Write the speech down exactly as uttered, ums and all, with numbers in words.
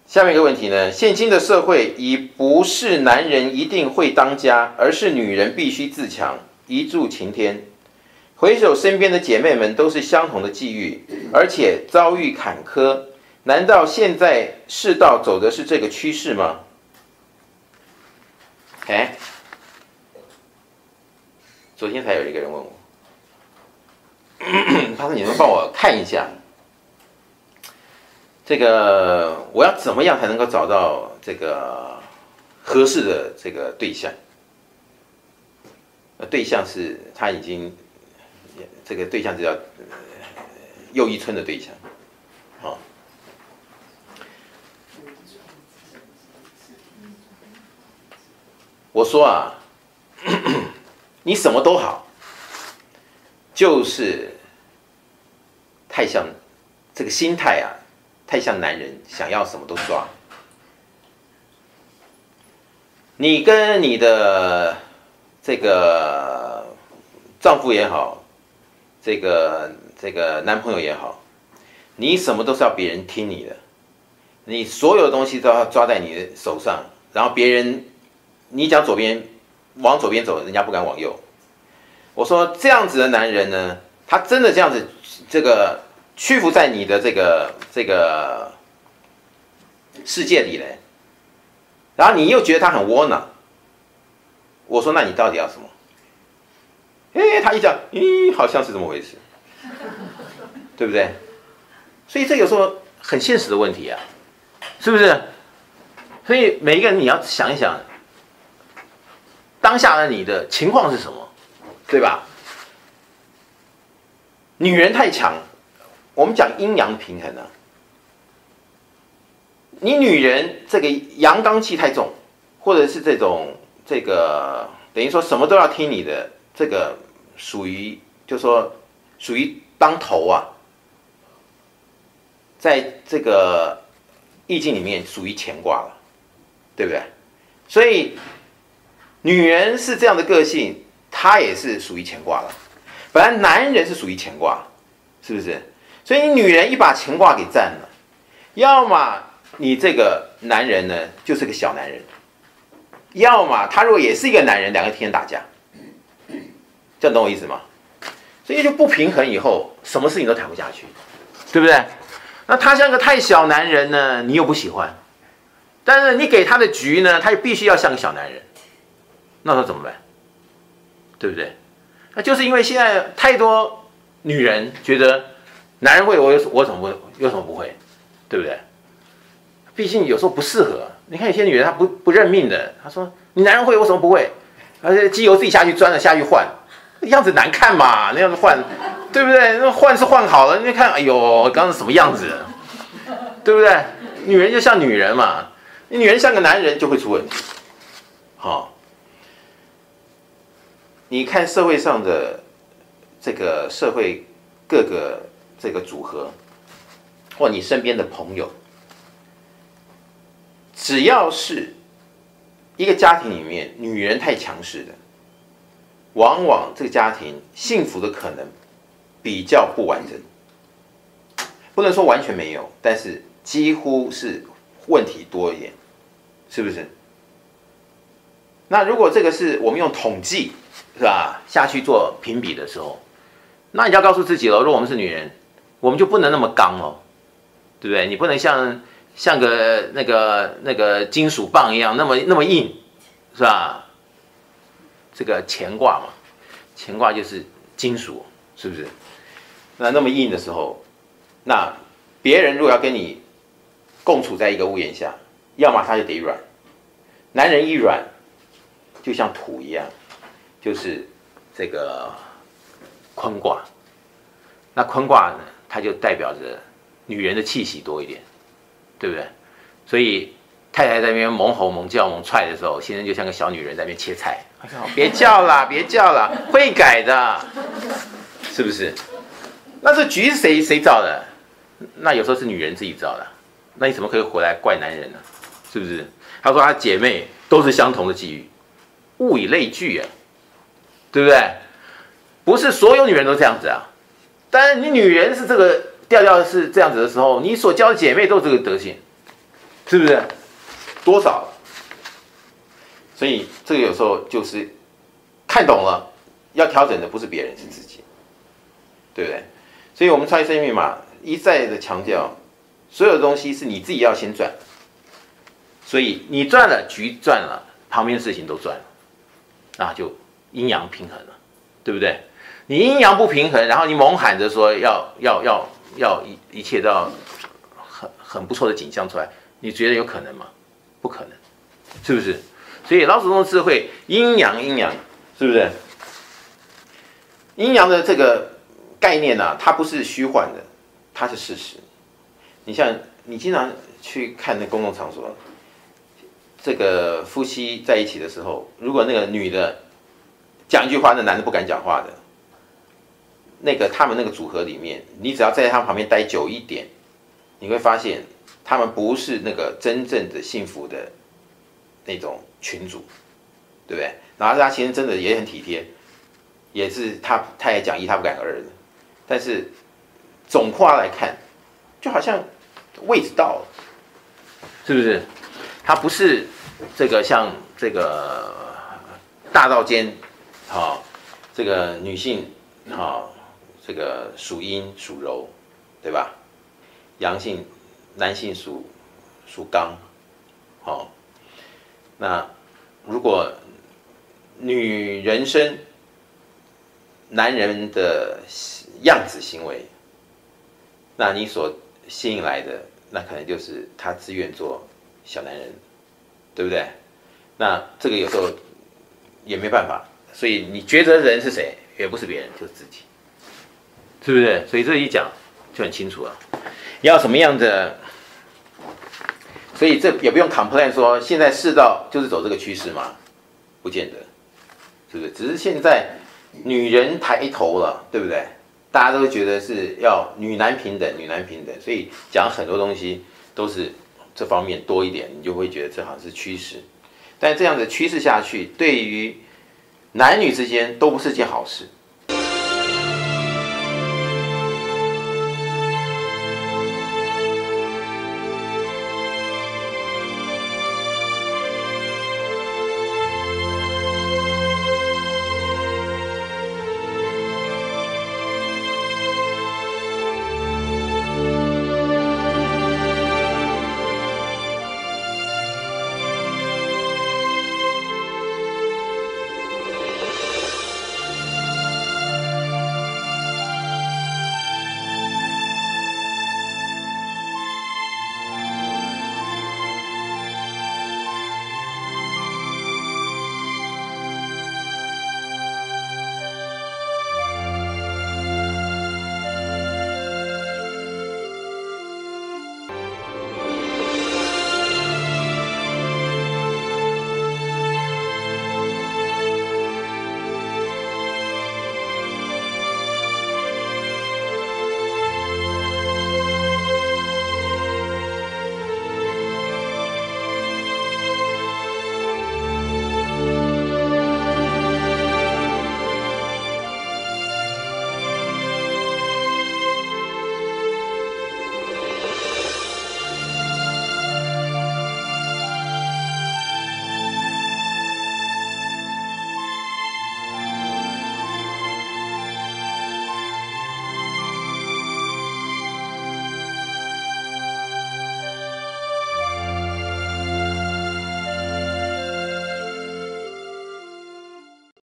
下面一个问题呢，现今的社会已不是男人一定会当家，而是女人必须自强，一柱擎天。回首身边的姐妹们都是相同的际遇，而且遭遇坎坷，难道现在世道走的是这个趋势吗？哎，昨天才有一个人问我，他说：“你能帮我看一下？”这个我要怎么样才能够找到这个合适的这个对象？对象是他已经这个对象是叫又一村的对象，好、哦。我说啊，你什么都好，就是太像这个心态啊。太像男人，想要什么都抓。你跟你的这个丈夫也好，这个这个男朋友也好，你什么都是要别人听你的，你所有的东西都要抓在你的手上，然后别人你讲左边往左边走，人家不敢往右。我说这样子的男人呢，他真的这样子这个。屈服在你的这个这个世界里嘞，然后你又觉得他很窝囊。我说，那你到底要什么？哎，他一讲，咦，好像是这么回事，对不对？所以这有时候很现实的问题啊，是不是？所以每一个人你要想一想，当下的你的情况是什么，对吧？女人太强。我们讲阴阳平衡啊，你女人这个阳刚气太重，或者是这种这个等于说什么都要听你的，这个属于就说属于当头啊，在这个易经里面属于乾卦了，对不对？所以女人是这样的个性，她也是属于乾卦了。本来男人是属于乾卦，是不是？所以你女人一把乾卦给占了，要么你这个男人呢就是个小男人，要么他如果也是一个男人，两个天天打架，这样懂我意思吗？所以就不平衡以后，什么事情都谈不下去，对不对？那他像个太小男人呢，你又不喜欢，但是你给他的局呢，他又必须要像个小男人，那他怎么办？对不对？那就是因为现在太多女人觉得。男人会，我有我怎么不有什么不会，对不对？毕竟有时候不适合。你看有些女人她不不认命的，她说你男人会，我什么不会？而且机油自己下去钻了下去换，样子难看嘛，那样子换，对不对？那换是换好了，你看，哎呦，刚刚什么样子，对不对？女人就像女人嘛，你女人像个男人就会出问题。好、哦，你看社会上的这个社会各个。这个组合，或你身边的朋友，只要是一个家庭里面女人太强势的，往往这个家庭幸福的可能比较不完整。不能说完全没有，但是几乎是问题多一点，是不是？那如果这个是我们用统计是吧下去做评比的时候，那你就要告诉自己了，如果我们是女人。我们就不能那么刚哦，对不对？你不能像像个那个那个金属棒一样那么那么硬，是吧？这个乾卦嘛，乾卦就是金属，是不是？那那么硬的时候，那别人如果要跟你共处在一个屋檐下，要么他就得软，男人一软，就像土一样，就是这个坤卦。那坤卦呢？它就代表着女人的气息多一点，对不对？所以太太在那边猛吼猛叫猛踹的时候，先生就像个小女人在那边切菜，别叫啦，别叫啦，会改的，是不是？那这局是谁谁造的？那有时候是女人自己造的，那你怎么可以回来怪男人呢？是不是？他说他姐妹都是相同的际遇，物以类聚啊，对不对？不是所有女人都这样子啊。但是你女人是这个调调是这样子的时候，你所交的姐妹都是这个德性， 是不是？多少？所以这个有时候就是看懂了，要调整的不是别人，是自己，对不对？所以我们超级生命密码一再的强调，所有的东西是你自己要先赚，所以你赚了，局赚了，旁边的事情都赚了，那就阴阳平衡了，对不对？你阴阳不平衡，然后你猛喊着说要要要要一一切都要很很不错的景象出来，你觉得有可能吗？不可能，是不是？所以老祖宗的智慧，阴阳阴阳，是不是？阴阳的这个概念呢、啊，它不是虚幻的，它是事实。你像你经常去看那公共场所，这个夫妻在一起的时候，如果那个女的讲一句话，那男的不敢讲话的，那个他们那个组合里面，你只要在他们旁边待久一点，你会发现他们不是那个真正的幸福的那种群主，对不对？然后他其实真的也很体贴，也是他他也讲一，他不敢二的，但是总括来看，就好像位置到了，是不是？他不是这个像这个大道间，好、哦，这个女性，好、哦，这个属阴属柔，对吧？阳性男性属属刚，好、哦，那如果女人生男人的样子行为，那你所吸引来的，那可能就是他自愿做小男人，对不对？那这个有时候也没办法，所以你抉择的人是谁，也不是别人，就是自己，是不是？所以这一讲就很清楚了，要什么样的，所以这也不用 complain 说现在世道就是走这个趋势嘛，不见得，是不是？只是现在女人抬头了，对不对？大家都觉得是要女男平等，女男平等，所以讲很多东西都是这方面多一点，你就会觉得这好像是趋势。但这样的趋势下去，对于男女之间都不是件好事。